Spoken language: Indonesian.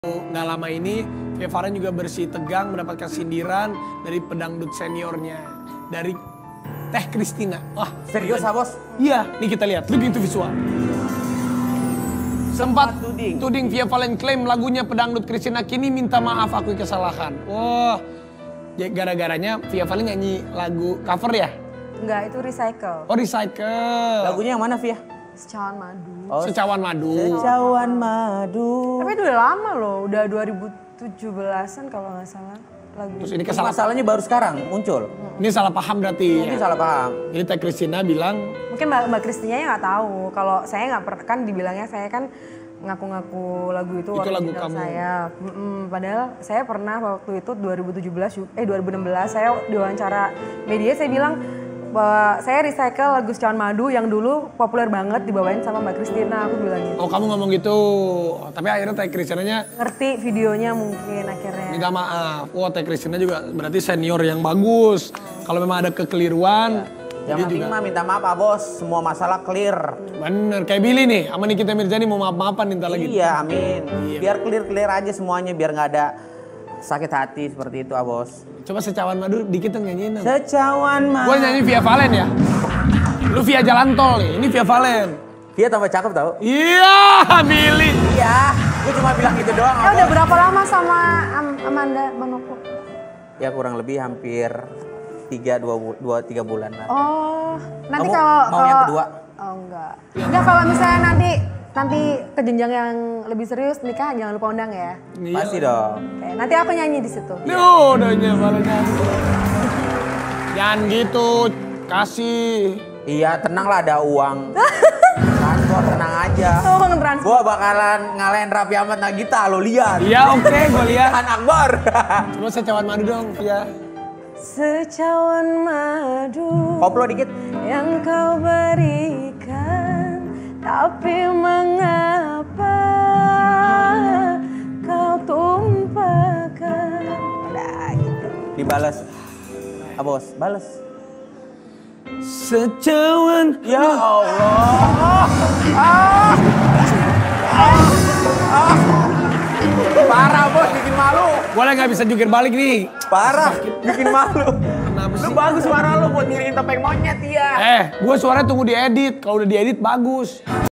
Nggak lama ini, Via Valen juga bersih tegang mendapatkan sindiran dari pedangdut seniornya, dari Teh Christina. Wah, serius Bos? Iya, nih kita lihat, look into visual. Sempat tuding Via Valen klaim lagunya pedangdut Christina kini minta maaf akui kesalahan. Wah, gara-garanya Via Valen nyanyi lagu cover ya? Enggak, itu recycle. Oh, recycle. Lagunya yang mana, Via? Secawan Madu. Oh, Secawan Madu. Secawan Madu. Tapi itu udah lama loh, udah 2017-an kalau nggak salah lagu. Terus ini Masalahnya baru sekarang muncul. Ini salah paham berarti. Ini salah paham. Ini Teh Christina bilang, Mungkin Mbak Kristinya nggak tahu. Kalau saya nggak pernah, kan dibilangnya saya kan ngaku-ngaku lagu itu lagu original kamu. saya. Padahal saya pernah waktu itu 2016 saya diwawancara media, saya bilang bahwa saya recycle lagu Secawan Madu yang dulu populer banget dibawain sama Mbak Kristina, aku bilang gitu. oh kamu ngomong gitu. Tapi akhirnya Teh Christinanya Ngerti videonya mungkin akhirnya. minta maaf. Wah, Teh Christina juga berarti senior yang bagus. Kalau memang ada kekeliruan, Yang dia penting juga mah minta maaf Bos, semua masalah clear. bener. Kayak Billy nih, sama Nikita Mirzani mau maaf-maafan minta lagi. Iya, amin. Biar clear aja semuanya, biar nggak ada sakit hati seperti itu Bos. Coba Secawan Madu dikit dong nyanyiin dong. Secawan Madu. Gue nyanyi Via Valen ya. Lu via jalan tol nih, ini Via Valen. Via tambah cakep tau? Iya, Billy. Iya, gue cuma bilang gitu doang. Udah berapa lama sama Amanda Manopo? Ya kurang lebih hampir 3 bulan lah. Oh, nanti Kamu kalau mau yang kedua? Oh enggak. Enggak, kalau misalnya nanti ke jenjang yang lebih serius nikah jangan lupa undang ya. Iya. Pasti dong. Oke, nanti aku nyanyi di situ. Duh, udah Valen nyanyi. Jangan gitu, kasih. Iya, tenang lah, ada uang. Transport, tenang aja. Oh, ngetransfer. Gua bakalan ngalahin Raffi Ahmad Nagita, lo lihat. Iya, oke, gue lihat. Han Akbar. Coba Secawan Madu dong, Via. Secawan madu Koplo dikit. yang kau berikan, tapi mengapa kau tumpahkan? Udah gitu. Dibalas. Bos, balas. Secawan. Ya Allah. Parah Bos, bikin malu. Boleh nggak bisa jungkir balik nih? Parah, bikin malu. Kenapa Lu sih? bagus suara lu buat ngiringin topeng monyet ya. Gue suaranya tunggu diedit. Kalau udah diedit bagus.